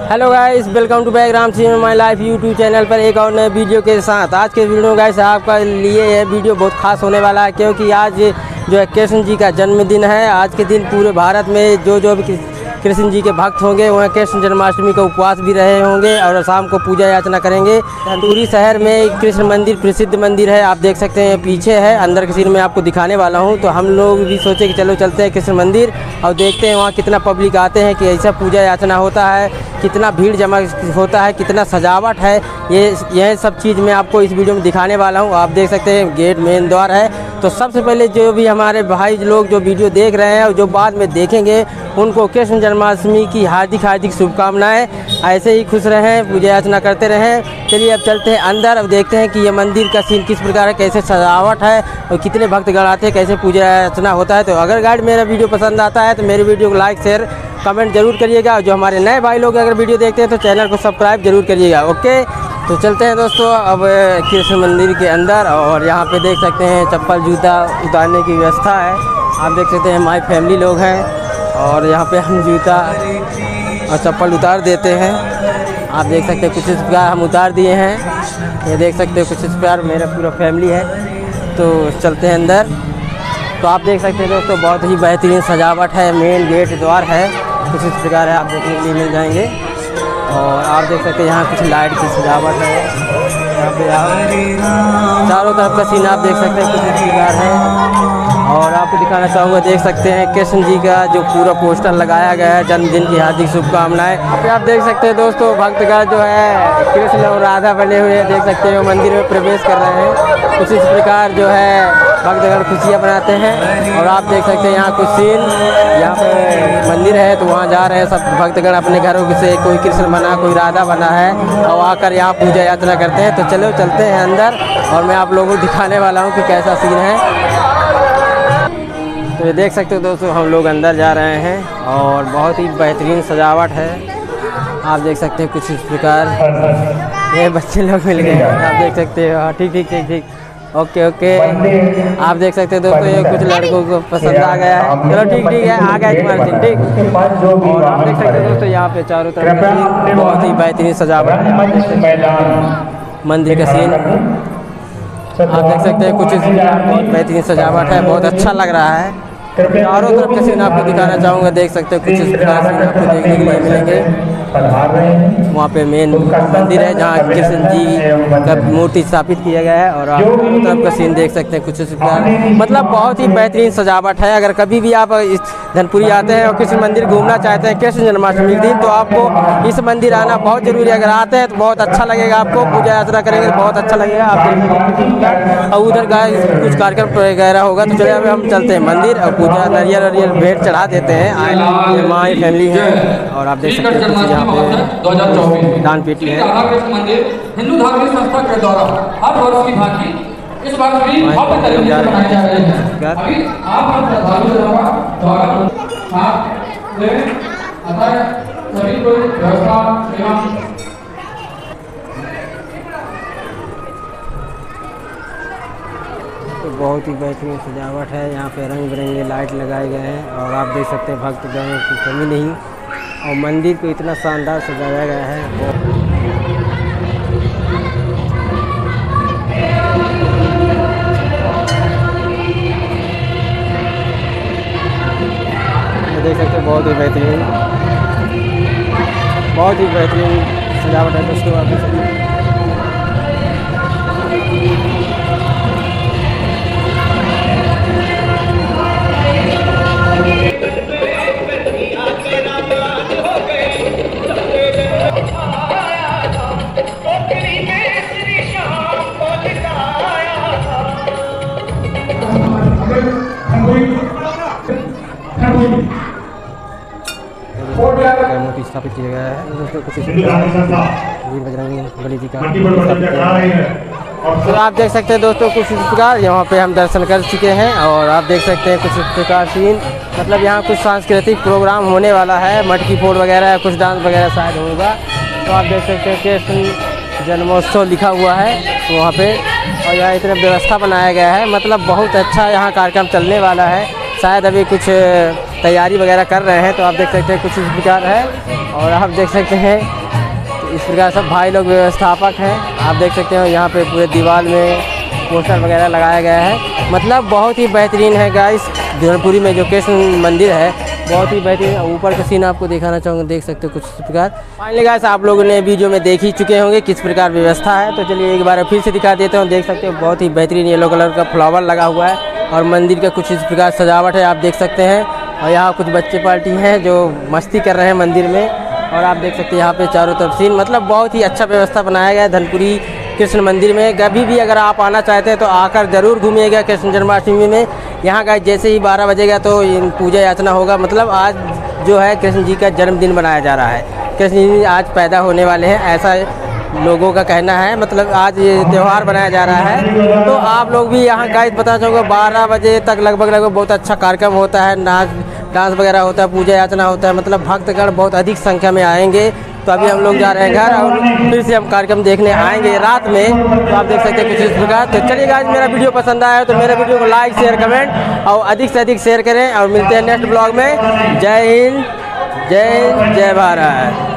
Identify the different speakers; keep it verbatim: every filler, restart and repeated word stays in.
Speaker 1: Hello guys, welcome to back Ram Singh my life YouTube channel पर एक और नए वीडियो के साथ। आज के वीडियो में गाइस आपका लिए यह वीडियो बहुत खास होने वाला है, क्योंकि आज जो है कृष्ण जी का जन्मदिन है। आज के दिन पूरे भारत में जो जो भी कृष्ण जी के भक्त होंगे वह कृष्ण जन्माष्टमी का उपवास भी रहे होंगे और शाम को पूजा याचना करेंगे। धनपुरी शहर में कृष्ण मंदिर प्रसिद्ध मंदिर है, आप देख सकते हैं पीछे है। अंदर के सीन में आपको दिखाने वाला हूं। तो हम लोग भी सोचे कि चलो चलते हैं कृष्ण मंदिर और देखते हैं वहाँ कितना पब्लिक आते हैं, कि ऐसा पूजा याचना होता है, कितना भीड़ जमा होता है, कितना सजावट है। ये यह सब चीज़ मैं आपको इस वीडियो में दिखाने वाला हूँ। आप देख सकते हैं गेट मेन द्वार है। तो सबसे पहले जो भी हमारे भाई लोग जो वीडियो देख रहे हैं और जो बाद में देखेंगे उनको कृष्ण जन्माष्टमी की हार्दिक हार्दिक शुभकामनाएं। ऐसे ही खुश रहें, पूजा अर्चना करते रहें। चलिए अब चलते हैं अंदर, अब देखते हैं कि ये मंदिर का सीन किस प्रकार है, कैसे सजावट है और कितने भक्तगण आते हैं, कैसे पूजा अर्चना होता है। तो अगर गाइड मेरा वीडियो पसंद आता है तो मेरे वीडियो को लाइक शेयर कमेंट जरूर करिएगा। और जो हमारे नए भाई लोग अगर वीडियो देखते हैं तो चैनल को सब्सक्राइब जरूर करिएगा। ओके, तो चलते हैं दोस्तों अब कृष्ण मंदिर के अंदर। और यहाँ पे देख सकते हैं चप्पल जूता उतारने की व्यवस्था है। आप देख सकते हैं हमारी फैमिली लोग हैं और यहाँ पे हम जूता और चप्पल उतार देते हैं। आप देख सकते हैं कुछ इस प्रकार हम उतार दिए हैं। ये देख सकते हैं कुछ इस प्रकार मेरा पूरा फैमिली है। तो चलते हैं अंदर। तो आप देख सकते हैं दोस्तों बहुत ही बेहतरीन सजावट है, मेन गेट द्वार है, कुछ इस प्रकार है, आप देखने के लिए मिल जाएंगे। और आप देख सकते हैं यहाँ कुछ लाइट की सजावट है। यहाँ पे आप चारों तरफ का सीन आप देख सकते हैं कुछ इस प्रकार है। और आपको दिखाना चाहूँगा, देख सकते हैं कृष्ण जी का जो पूरा पोस्टर लगाया गया है, जन्मदिन की हार्दिक शुभकामनाएं। यहाँ पे आप देख सकते हैं दोस्तों भक्तगण जो है कृष्ण और राधा बने हुए देख सकते हैं मंदिर में प्रवेश कर रहे हैं। कुछ इस प्रकार जो है भक्तगण खुशियाँ मनाते हैं। और आप देख सकते हैं यहाँ कुछ सीन, यहाँ पे मंदिर है तो वहाँ जा रहे हैं सब भक्तगण अपने घरों से। कोई कृष्ण बना, कोई राधा बना है और आकर यहाँ पूजा याचना करते हैं। तो चलो चलते हैं अंदर और मैं आप लोगों को दिखाने वाला हूँ कि कैसा सीन है। तो ये देख सकते हो दोस्तों हम लोग अंदर जा रहे हैं और बहुत ही बेहतरीन सजावट है। आप देख सकते हैं कुछ इस प्रकार ये बच्चे लोग मिल गए हैं, आप देख सकते हो। ठीक ठीक ठीक ठीक ओके ओके। आप देख सकते हैं दोस्तों ये कुछ लड़कों को पसंद आ गया है। चलो ठीक ठीक है, आ गया तुम्हारा सीन ठीक। और आप देख सकते हैं दोस्तों यहाँ पे चारों तरफ बहुत ही बेहतरीन सजावट है। मंदिर का सीन आप देख सकते हैं कुछ इस प्रकार बहुत बेहतरीन सजावट है, बहुत अच्छा लग रहा है। चारों तरफ के सीन आपको दिखाना चाहूँगा, देख सकते हैं कुछ इस प्रकार सीन आपको देखने के लिए मिलेंगे। वहाँ पे मेन मंदिर है जहाँ कृष्ण जी का मूर्ति स्थापित किया गया है। और आप चारों तरफ का सीन देख सकते हैं कुछ इस प्रकार, मतलब बहुत ही बेहतरीन सजावट है। अगर कभी भी आप इस धनपुरी आते हैं और कृष्ण मंदिर घूमना चाहते हैं कृष्ण जन्माष्टमी के दिन, तो आपको इस मंदिर आना बहुत जरूरी है। अगर आते हैं तो बहुत अच्छा लगेगा, आपको पूजा यात्रा करेंगे तो बहुत अच्छा लगेगा। आप और उधर गाय कुछ कार्यक्रम वगैरह होगा। तो चलिए अभी हम चलते हैं मंदिर और पूजा नारियल नारियल भेंट चढ़ा देते हैं। माँ फैमिली है और आप देख सकते हैं कुछ यहाँ पे दान पेटी है।
Speaker 2: हिंदू धार्मिक संस्था के द्वारा हर वर्ष की भांति इस वर्ष भी भव्य तरीके से मनाया जा रहा है। अभी आप हम श्रद्धालुओं द्वारा आप ले अतः सभी को व्यवस्था एवं
Speaker 1: तो बहुत ही बेहतरीन सजावट है। यहाँ पे रंग बिरंगे लाइट लगाए गए हैं और आप देख सकते हैं भक्तगणों की कमी नहीं। और मंदिर को इतना शानदार सजाया गया है। देख सकते हैं बहुत ही बेहतरीन बहुत ही बेहतरीन सजावट है दोस्तों। आप देख सकते हैं मूर्ति स्थापित किया गया है दोस्तों। कुछ वीर बजरंग बली जी का। तो आप देख सकते हैं दोस्तों कुछ इस प्रकार यहाँ पे हम दर्शन कर चुके हैं। और आप देख सकते हैं कुछ इस प्रकार सीन, मतलब यहाँ कुछ सांस्कृतिक प्रोग्राम होने वाला है, मटकी फोड़ वगैरह कुछ डांस वगैरह शायद होगा। तो आप देख सकते हैं कृष्ण जन्मोत्सव लिखा हुआ है वहाँ पे। और यहाँ इतना व्यवस्था बनाया गया है, मतलब बहुत अच्छा यहाँ कार्यक्रम चलने वाला है। शायद अभी कुछ तैयारी वगैरह कर रहे हैं। तो आप देख सकते हैं कुछ इस प्रकार है। और आप देख सकते हैं इस प्रकार सब भाई लोग व्यवस्थापक हैं। आप देख सकते हो यहाँ पे पूरे दीवार में पोस्टर वगैरह लगाया गया है। मतलब बहुत ही बेहतरीन है गाइस। धर्मपुरी में जो कृष्ण मंदिर है बहुत ही बेहतरीन। ऊपर का सीन आपको दिखाना चाहूँगा, देख सकते हो कुछ इस प्रकार। फाइनली गाइस आप लोगों ने वीडियो में देख ही चुके होंगे किस प्रकार व्यवस्था है। तो चलिए एक बार फिर से दिखा देता हूँ। देख सकते हो बहुत ही बेहतरीन येलो कलर का फ्लावर लगा हुआ है और मंदिर का कुछ इस प्रकार सजावट है, आप देख सकते हैं। और यहाँ कुछ बच्चे पार्टी हैं जो मस्ती कर रहे हैं मंदिर में। और आप देख सकते हैं यहाँ पे चारों तरफ सीन, मतलब बहुत ही अच्छा व्यवस्था बनाया गया है धर्मपुरी कृष्ण मंदिर में। कभी भी अगर आप आना चाहते हैं तो आकर ज़रूर घूमिएगा कृष्ण जन्माष्टमी में। यहाँ का जैसे ही बारह बजेगा तो पूजा याचना होगा। मतलब आज जो है कृष्ण जी का जन्मदिन मनाया जा रहा है। कृष्ण जी आज पैदा होने वाले हैं, ऐसा लोगों का कहना है। मतलब आज ये त्यौहार बनाया जा रहा है। तो आप लोग भी यहाँ गाइस बताना चाहूँगा बारह बजे तक लगभग लगभग बहुत अच्छा कार्यक्रम होता है, नाच डांस वगैरह होता है, पूजा याचना होता है। मतलब भक्तगण बहुत अधिक संख्या में आएंगे। तो अभी हम लोग जा रहे हैं घर और फिर से हम कार्यक्रम देखने आएंगे रात में। तो आप देख सकते हैं कुछ इस प्रकार। तो चलिए गाइस मेरा वीडियो पसंद आया तो मेरे वीडियो को लाइक शेयर कमेंट और अधिक से अधिक शेयर करें। और मिलते हैं नेक्स्ट ब्लॉग में। जय हिंद, जय हिंद, जय भारत।